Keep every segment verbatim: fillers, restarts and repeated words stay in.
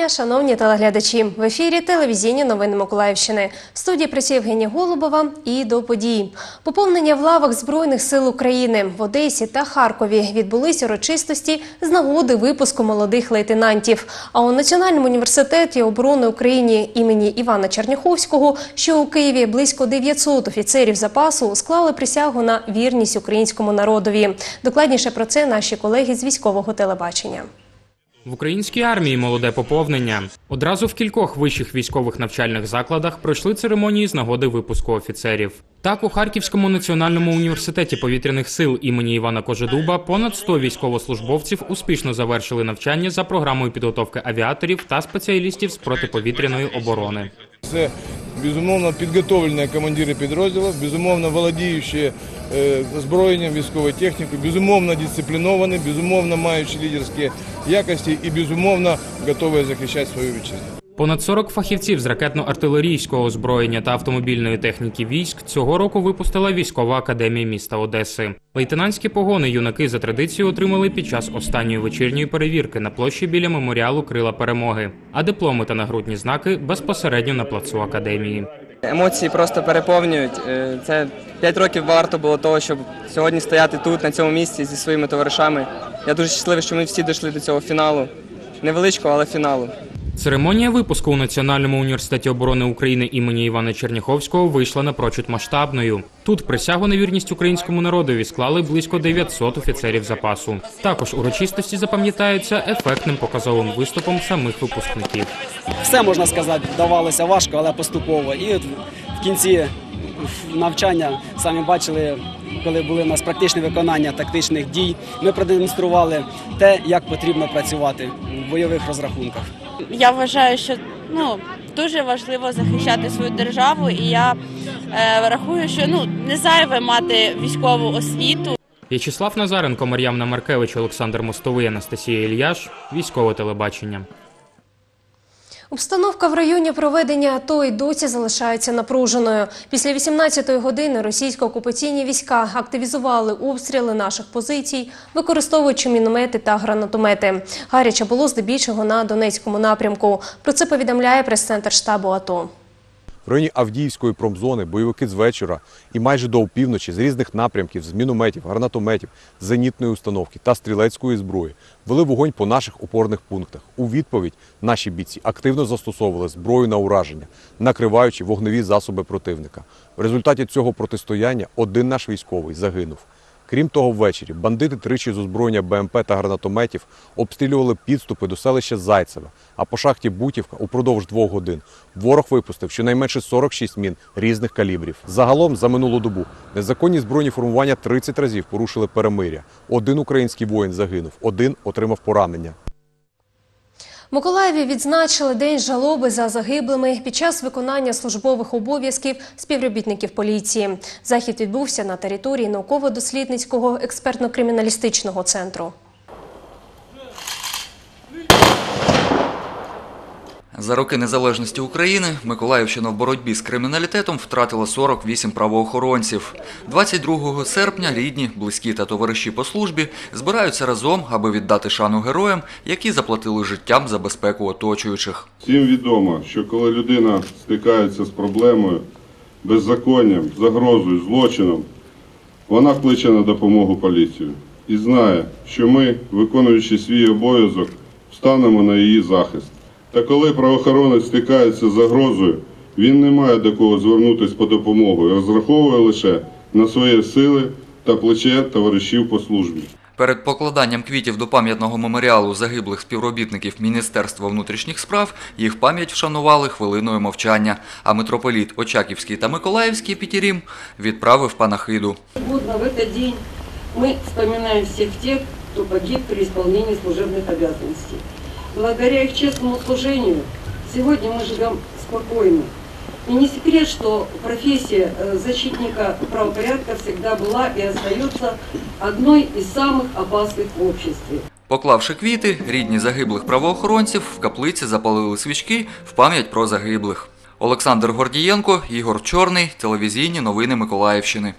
дня, шановні телеглядачі! В ефірі телевізійні новини Миколаївщини. В студії працює Євгенія Голубова і до подій. Поповнення в лавах Збройних сил України в Одесі та Харкові відбулись урочистості з нагоди випуску молодих лейтенантів. А у Національному університеті оборони України імені Івана Черняховського, що у Києві, близько дев'ятсот офіцерів запасу склали присягу на вірність українському народові. Докладніше про це наші колеги з військового телебачення. В українській армії молоде поповнення. Одразу в кількох вищих військових навчальних закладах пройшли церемонії з нагоди випуску офіцерів. Так, у Харківському національному університеті повітряних сил імені Івана Кожедуба понад сто військовослужбовців успішно завершили навчання за програмою підготовки авіаторів та спеціалістів з протиповітряної оборони. Це, безумовно, підготовлені командири підрозділів, безумовно, володіючі озброєнням, військовою технікою, безумовно, дисципліновані, безумовно, маючи лідерські якості і, безумовно, готові захищати свою вітчизну. Понад сорок фахівців з ракетно-артилерійського озброєння та автомобільної техніки військ цього року випустила військова академія міста Одеси. Лейтенантські погони юнаки за традицією отримали під час останньої вечірньої перевірки на площі біля меморіалу «Крила перемоги», а дипломи та нагрудні знаки безпосередньо на плацу академії. Емоції просто переповнюють. Це п'ять років варто було того, щоб сьогодні стояти тут, на цьому місці зі своїми товаришами. Я дуже щасливий, що ми всі дійшли до цього фіналу. Невеличкого, але фіналу. Церемонія випуску у Національному університеті оборони України імені Івана Черняховського вийшла напрочуд масштабною. Тут присягу на вірність українському народові склали близько дев'ятсот офіцерів запасу. Також урочистості запам'ятаються ефектним показовим виступом самих випускників. Все, можна сказати, давалося важко, але поступово. І от в кінці навчання, самі бачили, коли були у нас практичне виконання тактичних дій, ми продемонстрували те, як потрібно працювати в бойових розрахунках. Я вважаю, що ну, дуже важливо захищати свою державу, і я е, рахую, що ну, не зайве мати військову освіту. В'ячеслав Назаренко, Мар'яна Маркевич, Олександр Мостовий, Анастасія Ільяш. Військове телебачення. Обстановка в районі проведення АТО і досі залишається напруженою. Після вісімнадцятої години російсько-окупаційні війська активізували обстріли наших позицій, використовуючи міномети та гранатомети. Гаряче було здебільшого на Донецькому напрямку. Про це повідомляє прес-центр штабу АТО. В районі Авдіївської промзони бойовики з вечора і майже до опівночі з різних напрямків, з мінометів, гранатометів, зенітної установки та стрілецької зброї вели вогонь по наших опорних пунктах. У відповідь наші бійці активно застосовували зброю на ураження, накриваючи вогневі засоби противника. В результаті цього протистояння один наш військовий загинув. Крім того, ввечері бандити тричі з озброєння БМП та гранатометів обстрілювали підступи до селища Зайцеве, а по шахті Бутівка упродовж двох годин ворог випустив щонайменше сорок шість мін різних калібрів. Загалом за минулу добу незаконні збройні формування тридцять разів порушили перемир'я. Один український воїн загинув, один отримав поранення. В Миколаєві відзначили День жалоби за загиблими під час виконання службових обов'язків співробітників поліції. Захід відбувся на території науково-дослідницького експертно-криміналістичного центру. За роки незалежності України Миколаївщина в боротьбі з криміналітетом втратила сорок вісім правоохоронців. двадцять другого серпня рідні, близькі та товариші по службі збираються разом, аби віддати шану героям, які заплатили життям за безпеку оточуючих. Всім відомо, що коли людина стикається з проблемою, беззаконням, загрозою, злочином, вона кличе на допомогу поліцію і знає, що ми, виконуючи свій обов'язок, встанемо на її захист. Та коли правоохоронець стикається з загрозою, він не має до кого звернутися по допомогу і розраховує лише на свої сили та плече товаришів по службі. Перед покладанням квітів до пам'ятного меморіалу загиблих співробітників Міністерства внутрішніх справ їх пам'ять вшанували хвилиною мовчання, а митрополіт Очаківський та Миколаївський Пітірім відправив панахиду. В цей день ми згадуємо всіх тих, хто погиб при виконанні службових обов'язків. Благодаря их честному служению сегодня мы живем спокойно. И не секрет, что профессия защитника правопорядка всегда была и остается одной из самых опасных в обществе. Поклавши квіти, рідні загиблих правоохоронців в каплиці запалили свічки в пам'ять про загиблих. Олександр Гордієнко, Ігор Чорний, телевізійні новини Миколаївщини.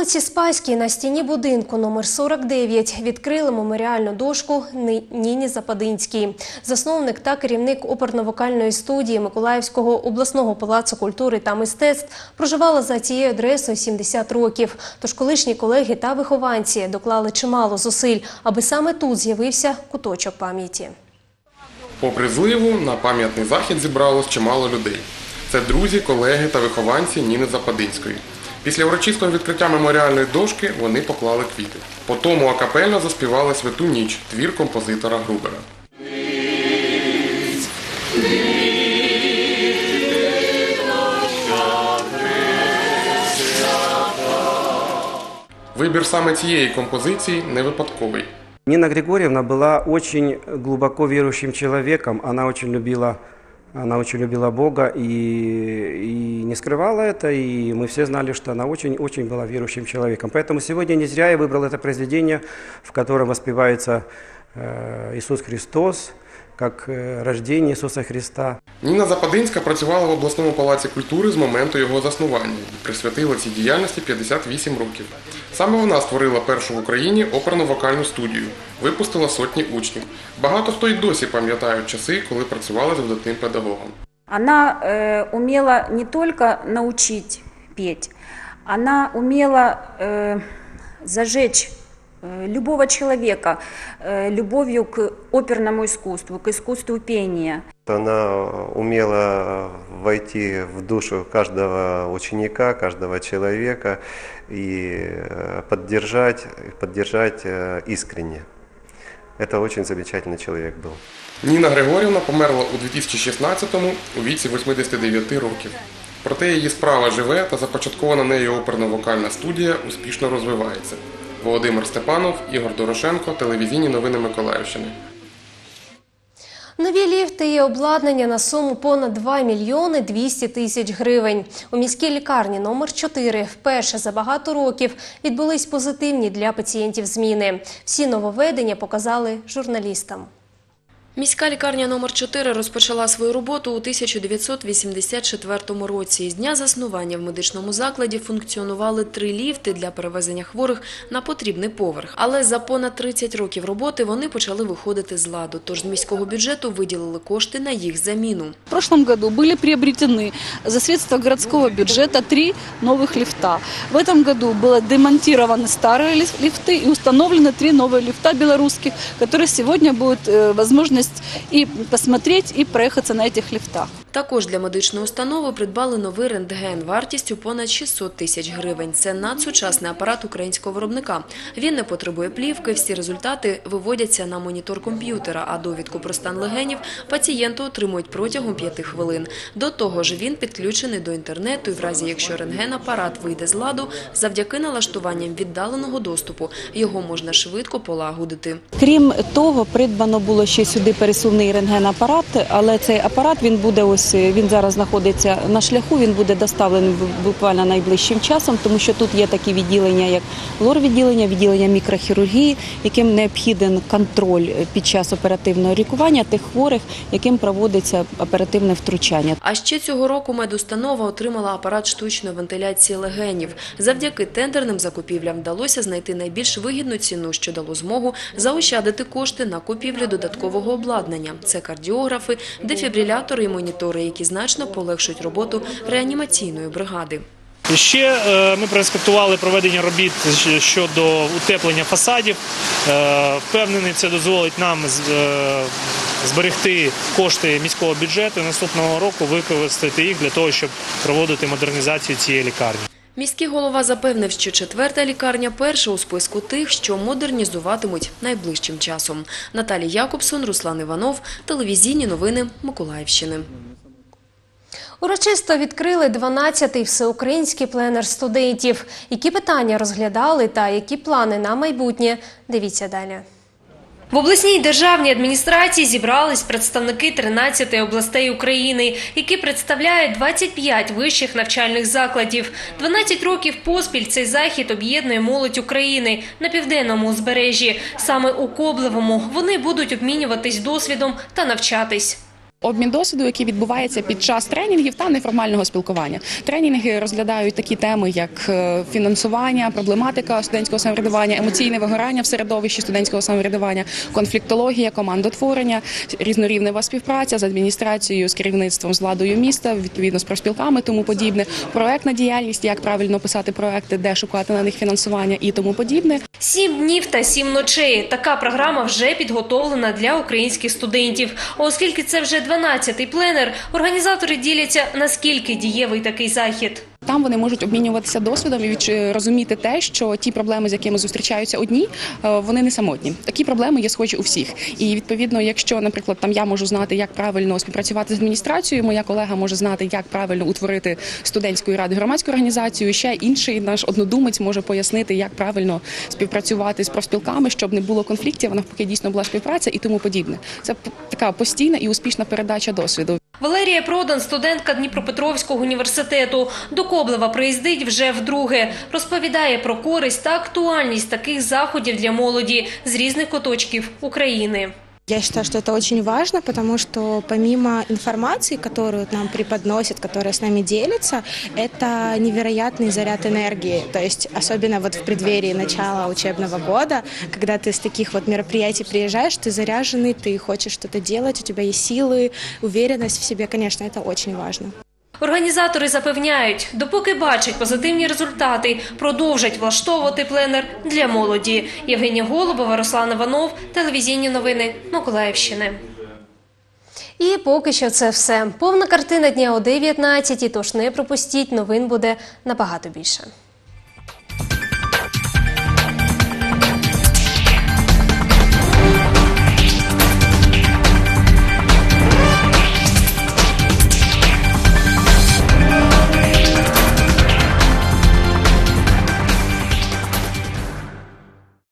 вулиці Спаській на стіні будинку номер сорок дев'ять відкрили меморіальну дошку Ни- Ніні Западинській. Засновник та керівник оперно-вокальної студії Миколаївського обласного палацу культури та мистецтв проживала за цією адресою сімдесят років. Тож колишні колеги та вихованці доклали чимало зусиль, аби саме тут з'явився куточок пам'яті. Попри зливу, на пам'ятний захід зібралось чимало людей. Це друзі, колеги та вихованці Ніни Западинської. Після урочистого відкриття меморіальної дошки вони поклали квіти. Потому акапельно заспівали «Святу ніч» – твір композитора Грубера. Вибір саме цієї композиції не випадковий. Нина Григорьевна была очень глубоко верующим человеком. Она очень любила, она очень любила Бога и, и не скрывала это. И мы все знали, что она очень-очень была верующим человеком. Поэтому сегодня не зря я выбрал это произведение, в котором воспевается э, Иисус Христос, как э, рождение Иисуса Христа. Ніна Западинська працювала в обласному палаці культури з моменту його заснування і присвятила цій діяльності п'ятдесят вісім років. Саме вона створила першу в Україні оперно-вокальну студію, випустила сотні учнів. Багато хто й досі пам'ятають часи, коли працювали з видатним педагогом. Она э, умела не только научить петь, она умела э, зажечь э, любого человека э, любовью к оперному искусству, к искусству пения. Она умела войти в душу каждого ученика, каждого человека и поддержать, поддержать искренне. Это очень замечательный человек был. Ніна Григорівна померла у дві тисячі шістнадцятому у віці восьмидесяти дев'яти років. Проте її справа живе та започаткована нею оперно-вокальна студія успішно розвивається. Володимир Степанов, Ігор Дорошенко, телевізійні новини Миколаївщини. Нові ліфти і обладнання на суму понад два мільйони двісті тисяч гривень. У міській лікарні номер чотири вперше за багато років відбулись позитивні для пацієнтів зміни. Всі нововведення показали журналістам. Міська лікарня номер чотири розпочала свою роботу у тисяча дев'ятсот вісімдесят четвертому році. З дня заснування в медичному закладі функціонували три ліфти для перевезення хворих на потрібний поверх. Але за понад тридцять років роботи вони почали виходити з ладу. Тож з міського бюджету виділили кошти на їх заміну. В прошлом году были приобретены за средства городского бюджета три новых лифта. В этом году было демонтированы старые лифты и установлены три новые лифта белорусских, которые сегодня будут возможность і посмотреть, і проїхатися на цих ліфтах. Також для медичної установи придбали новий рентген вартістю понад шістсот тисяч гривень. Це надсучасний апарат українського виробника. Він не потребує плівки, всі результати виводяться на монітор комп'ютера, а довідку про стан легенів пацієнти отримують протягом п'яти хвилин. До того ж, він підключений до інтернету і в разі, якщо рентген-апарат вийде з ладу, завдяки налаштуванням віддаленого доступу, його можна швидко полагодити. Крім того, придбано було ще сюди пересувний рентген-апарат, але цей апарат, він буде ось він зараз знаходиться на шляху, він буде доставлений буквально найближчим часом, тому що тут є такі відділення, як лор-відділення, відділення мікрохірургії, яким необхіден контроль під час оперативного лікування тих хворих, яким проводиться оперативне втручання. А ще цього року медустанова отримала апарат штучної вентиляції легенів. Завдяки тендерним закупівлям вдалося знайти найбільш вигідну ціну, що дало змогу заощадити кошти на купівлю додаткового обладнання. Це кардіографи, дефібрилятори і монітори, які значно полегшують роботу реанімаційної бригади. Ще ми проінспектували проведення робіт щодо утеплення фасадів. Впевнений, це дозволить нам зберегти кошти міського бюджету і наступного року використати їх для того, щоб проводити модернізацію цієї лікарні. Міський голова запевнив, що четверта лікарня – перша у списку тих, що модернізуватимуть найближчим часом. Наталія Якобсон, Руслан Іванов, телевізійні новини Миколаївщини. Урочисто відкрили дванадцятий всеукраїнський пленер студентів. Які питання розглядали та які плани на майбутнє – дивіться далі. В обласній державній адміністрації зібрались представники тринадцяти областей України, які представляють двадцять п'ять вищих навчальних закладів. дванадцять років поспіль цей захід об'єднує молодь України на південному узбережжі. Саме у Коблевому вони будуть обмінюватись досвідом та навчатись. Обмін досвіду, який відбувається під час тренінгів та неформального спілкування. Тренінги розглядають такі теми, як фінансування, проблематика студентського самоврядування, емоційне вигорання в середовищі студентського самоврядування, конфліктологія, командотворення, різнорівнева співпраця з адміністрацією, з керівництвом, з владою міста, відповідно з профспілками, тому подібне, проектна діяльність, як правильно писати проекти, де шукати на них фінансування і тому подібне. Сім днів та сім ночей. Така програма вже підготовлена для українських студентів. А оскільки це вже дванадцятий пленер, організатори діляться, наскільки дієвий такий захід. Там вони можуть обмінюватися досвідом і розуміти те, що ті проблеми, з якими зустрічаються одні, вони не самотні. Такі проблеми є схожі у всіх. І відповідно, якщо, наприклад, там я можу знати, як правильно співпрацювати з адміністрацією, моя колега може знати, як правильно утворити студентської ради громадську організацію, ще інший наш однодумець може пояснити, як правильно співпрацювати з профспілками, щоб не було конфліктів, а навпаки дійсно була співпраця і тому подібне. Це така постійна і успішна передача досвіду. Валерія Продан, студентка Дніпропетровського університету. До Коблева приїздить вже вдруге. Розповідає про користь та актуальність таких заходів для молоді з різних куточків України. Я считаю, что это очень важно, потому что помимо информации, которую нам преподносят, которая с нами делится, это невероятный заряд энергии. То есть особенно вот в преддверии начала учебного года, когда ты с таких вот мероприятий приезжаешь, ты заряженный, ты хочешь что-то делать, у тебя есть силы, уверенность в себе, конечно, это очень важно. Організатори запевняють, допоки бачать позитивні результати, продовжать влаштовувати пленер для молоді. Євгенія Голубова, Руслан Іванов, телевізійні новини Миколаївщини. І поки що це все. Повна картина дня о дев'ятнадцятій, тож не пропустіть, новин буде набагато більше.